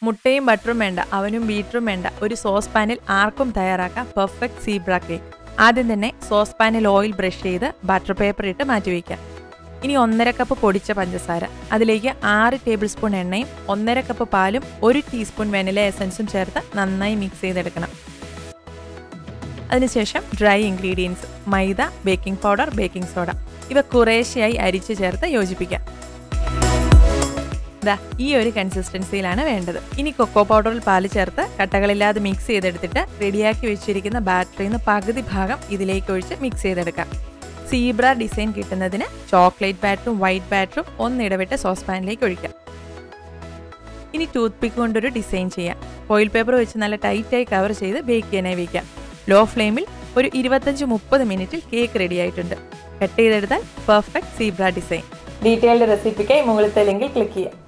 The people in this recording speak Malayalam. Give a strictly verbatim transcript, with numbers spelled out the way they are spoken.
മുട്ടയും ബട്ടറും വേണ്ട, അവനും ബീറ്ററും വേണ്ട, ഒരു സോസ് പാനിൽ ആർക്കും തയ്യാറാക്കാം പെർഫെക്റ്റ് സീബ്ര കേക്ക്. ആദ്യം തന്നെ സോസ് പാനിൽ ഓയിൽ ബ്രഷ് ചെയ്ത് ബട്ടർ പേപ്പർ ഇട്ട് മാറ്റിവെക്കാം. ഇനി ഒന്നര കപ്പ് പൊടിച്ച പഞ്ചസാര, അതിലേക്ക് ആറ് ടേബിൾ സ്പൂൺ എണ്ണയും ഒന്നര കപ്പ് പാലും ഒരു ടീസ്പൂൺ വെനില എസൻസും ചേർത്ത് നന്നായി മിക്സ് ചെയ്തെടുക്കണം. അതിനുശേഷം dry ingredients maida, baking powder, baking soda ഇവ കുറേശ്ശെയായി അരിച്ച് ചേർത്ത് യോജിപ്പിക്കാം. ദാ ഈ ഒരു കൺസിസ്റ്റൻസിയിലാണ് വേണ്ടത്. ഇനി കൊക്കോ പൗഡറിൽ പാല് ചേർത്ത് കട്ടകളില്ലാതെ മിക്സ് ചെയ്തെടുത്തിട്ട് റെഡിയാക്കി വെച്ചിരിക്കുന്ന ബാറ്ററിയിൽ നിന്ന് പകുതി ഭാഗം ഇതിലേക്ക് ഒഴിച്ച് മിക്സ് ചെയ്തെടുക്കാം. സീബ്ര ഡിസൈൻ കിട്ടുന്നതിന് ചോക്ലേറ്റ് ബാറ്ററും വൈറ്റ് ബാറ്ററും ഒന്നിടവിട്ട് സോസ് പാനിലേക്ക് ഒഴിക്കാം. ഇനി ടൂത്ത് പിക്ക് കൊണ്ടൊരു ഡിസൈൻ ചെയ്യാം. ഫോയിൽ പേപ്പർ വെച്ച് നല്ല ടൈറ്റായി കവർ ചെയ്ത് ബേക്ക് ചെയ്യാനായി വയ്ക്കാം. ലോ ഫ്ലെയിമിൽ ഒരു ഇരുപത്തഞ്ച് മുപ്പത് മിനിറ്റിൽ കേക്ക് റെഡി ആയിട്ടുണ്ട്. കട്ട് ചെയ്തെടുത്താൽ പെർഫെക്റ്റ് സീബ്ര ഡിസൈൻ. ഡീറ്റെയിൽഡ് റെസിപ്പിക്കായി മുകളിലത്തെ ലിങ്കിൽ ക്ലിക്ക് ചെയ്യാം.